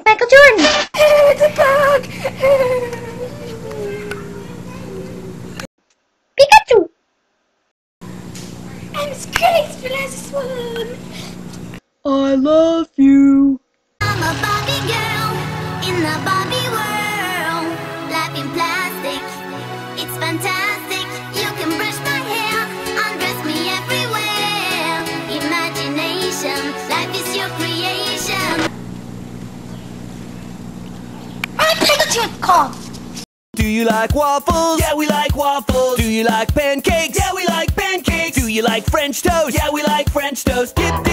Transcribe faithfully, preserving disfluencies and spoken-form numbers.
Michael Jordan. It's a bug. Pikachu. I'm as graceful as a swan. I love you. I'm a Barbie girl in the Barbie world. Life in plastic, it's fantastic. You can brush my hair, undress me everywhere. Imagination, life is your creation. I take a chip call. Do you like waffles? Yeah, we like waffles. Do you like pancakes? Yeah, we like pancakes. Do you like French toast? Yeah, we like French toast. Dip